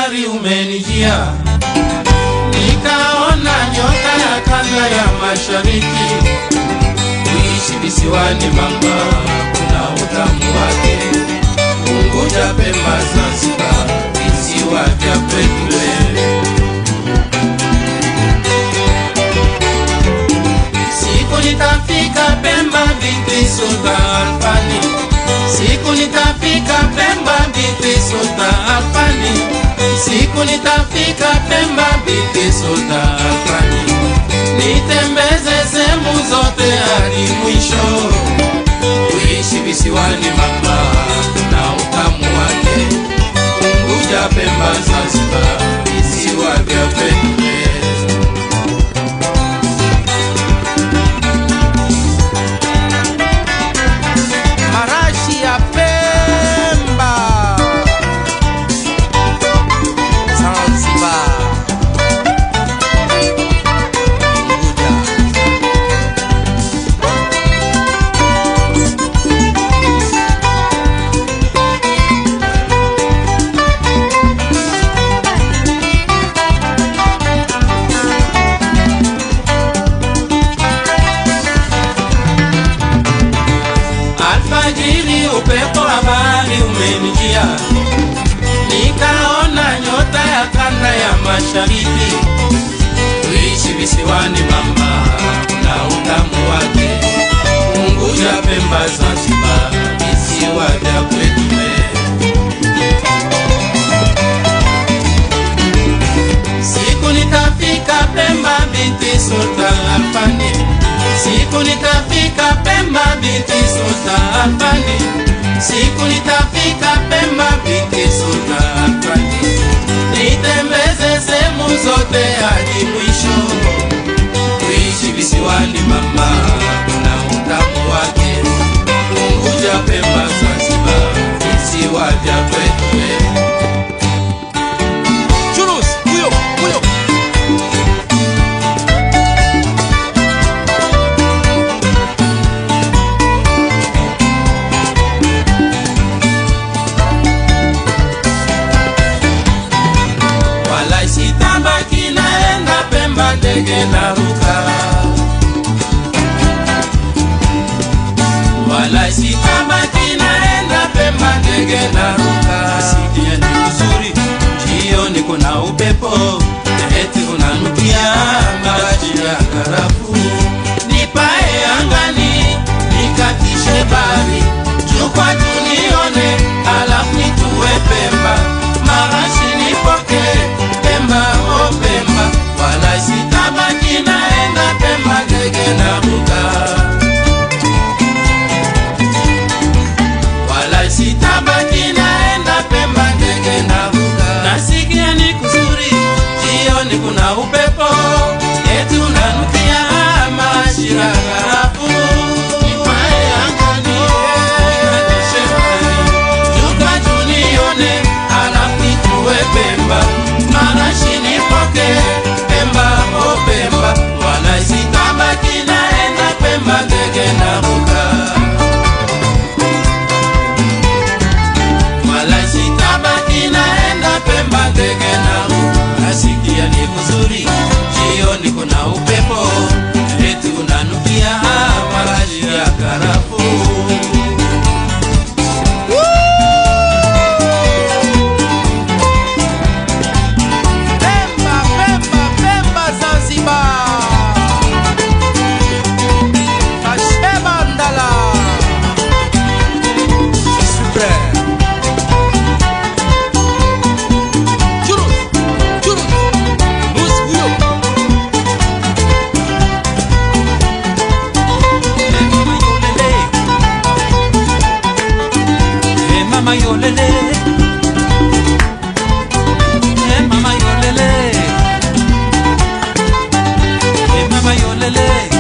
bahari umenijia, nikaona nyota ya kanda ya mashariki. Kuishi visiwani mama kuna utamu wake, Unguja, Pemba, Zanzibar, visiwa vya kwetu. Siku nitafika Pemba binti Sultan Alfani, siku nitafika Pemba binti Sultan Alfani, siku nitafika Pemba binti Sultan Alfani, nitembeze sehemu zote hadi mwisho. Kuishi visiwani mama na utamu wake, Unguja, Pemba, Zanzibar, visiwa vya kwetu. Upepo wa bahari umenijia, nikaona nyota ya kanda ya mashariki. Kuishi visiwani mama na utamu wake, Unguja, Pemba, Zanzibar, visiwa vya kwetu. Siku nitafika Pemba binti Sultan Alfani, siku nitafika Pemba binti Sultan Alfani, siku nitafika Pemba binti Sultan Alfani, nitembeze sehemu zote hadi mwisho. Kuishi visiwani mama kuna utamu wake, Unguja, Pemba, Zanzibar, visiwa vya kwetu. Ndege naruka, wala sitabaki naenda Pemba, ndege naruka. Sikia ni uzuri, jioni kuna upepo, eti unanukia maji ya karafu. Nipae angani, nikatishe bari, juu kwa juu nione, alafu nitue Pemba, marashi nipoke Pemba, oh Pemba. Wala sitabaki naenda Pemba, ndege naruka, wala sitabaki naenda Pemba, ndege naruka. Nasikia ni kuzuri, jioni kuna upepo, eti unanukia mashira karafu. Nipae angani, nikatishe bari, juu kwa juu nione, alafu nitue Pemba, marashi nipoke Pemba, oh Pemba. Wala sitabaki naenda Pemba, ndege naruka, wala sitabaki naenda Pemba, ndege naruka. Nasikia ni kuzuri, jioni kuna upepo, eti unanukia marashi ya karafu. Mama yolele, mama yolele, mama yolele.